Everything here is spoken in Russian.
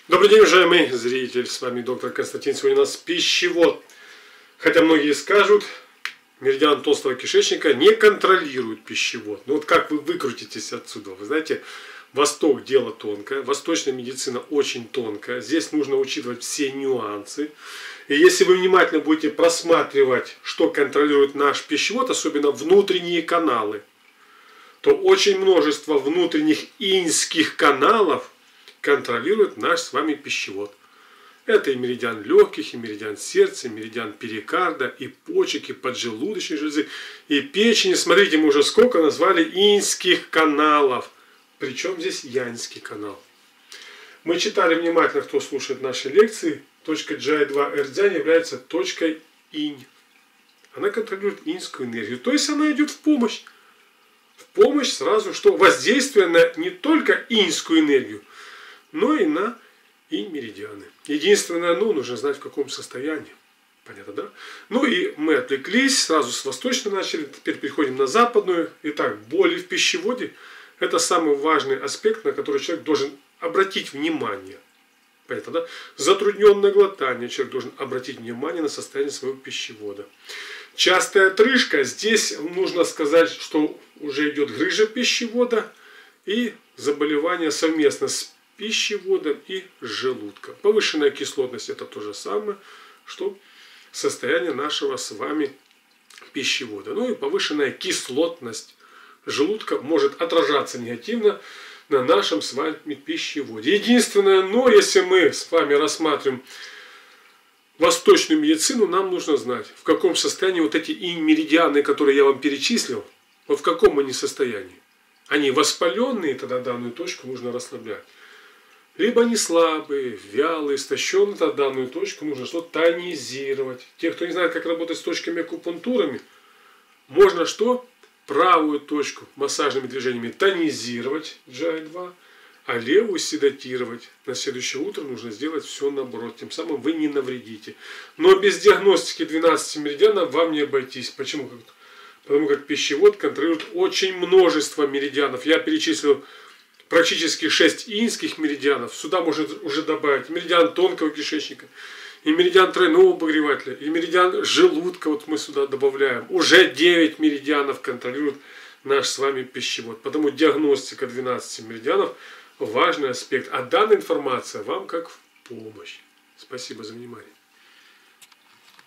Добрый день, уважаемый зритель, с вами доктор Константин. Сегодня у нас пищевод. Хотя многие скажут, меридиан толстого кишечника не контролирует пищевод. Но вот как вы выкрутитесь отсюда? Вы знаете, Восток дело тонкое, восточная медицина очень тонкая. Здесь нужно учитывать все нюансы. И если вы внимательно будете просматривать, что контролирует наш пищевод, особенно внутренние каналы, то очень множество внутренних инских каналов контролирует наш с вами пищевод. Это и меридиан легких, и меридиан сердца, и меридиан перикарда, и почек, и поджелудочной железы, и печени. Смотрите, мы уже сколько назвали инских каналов. Причем здесь янский канал. Мы читали внимательно, кто слушает наши лекции. Точка GI2 эрдзянь является точкой инь. Она контролирует инскую энергию. То есть она идет в помощь. В помощь сразу, что воздействие на не только инскую энергию, но и на инь-меридианы. Единственное, нужно знать, в каком состоянии. Понятно, да? Ну и мы отвлеклись, сразу с восточной начали, теперь переходим на западную. Итак, боли в пищеводе – это самый важный аспект, на который человек должен обратить внимание. Понятно, да? Затрудненное глотание, человек должен обратить внимание на состояние своего пищевода. Частая отрыжка, здесь нужно сказать, что уже идет грыжа пищевода и заболевание совместно с пищеводом и желудком. Повышенная кислотность – это то же самое, что состояние нашего с вами пищевода. Ну и повышенная кислотность желудка может отражаться негативно на нашем с вами пищеводе. Единственное, но если мы с вами рассматриваем восточную медицину, нам нужно знать, в каком состоянии вот эти инь-меридианы, которые я вам перечислил, вот в каком они состоянии. Они воспаленные, тогда данную точку нужно расслаблять. Либо они слабые, вялые, истощенные, тогда данную точку нужно что-то тонизировать. Те, кто не знает, как работать с точками акупунктурами, можно что? Правую точку массажными движениями тонизировать, GI2, а левую седатировать. На следующее утро нужно сделать все наоборот. Тем самым вы не навредите. Но без диагностики 12 меридианов вам не обойтись. Почему? Потому как пищевод контролирует очень множество меридианов. Я перечислил практически 6 инских меридианов. Сюда можно уже добавить меридиан тонкого кишечника, и меридиан тройного обогревателя, и меридиан желудка. Вот мы сюда добавляем. Уже 9 меридианов контролирует наш с вами пищевод. Потому диагностика 12 меридианов важный аспект. А данная информация вам как в помощь. Спасибо за внимание.